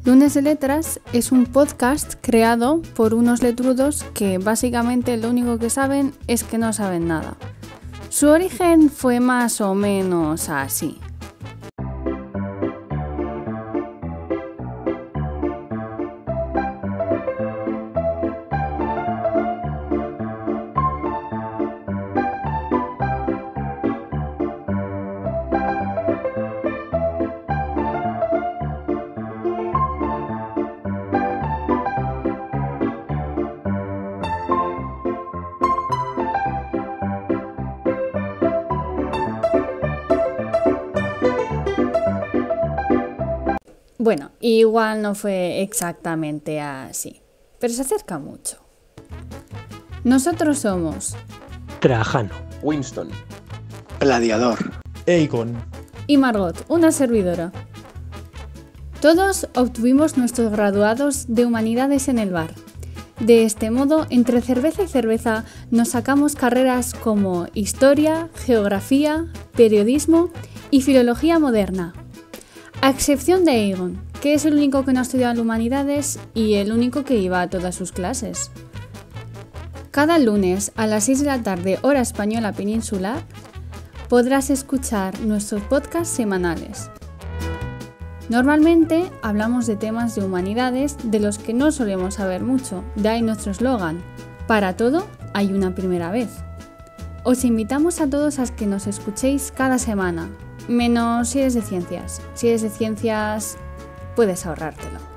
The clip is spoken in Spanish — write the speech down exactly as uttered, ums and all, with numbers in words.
Lunes de Letras es un podcast creado por unos letrudos que básicamente lo único que saben es que no saben nada. Su origen fue más o menos así. Bueno, igual no fue exactamente así, pero se acerca mucho. Nosotros somos Trajano, Winston, Gladiador, Aegon y Margot, una servidora. Todos obtuvimos nuestros graduados de Humanidades en el bar. De este modo, entre cerveza y cerveza, nos sacamos carreras como Historia, Geografía, Periodismo y Filología Moderna. A excepción de Aegon, que es el único que no ha estudiado Humanidades y el único que iba a todas sus clases. Cada lunes a las seis de la tarde, hora española peninsular, podrás escuchar nuestros podcasts semanales. Normalmente hablamos de temas de humanidades de los que no solemos saber mucho, de ahí nuestro eslogan: para todo hay una primera vez. Os invitamos a todos a que nos escuchéis cada semana, menos si eres de ciencias. Si eres de ciencias, puedes ahorrártelo.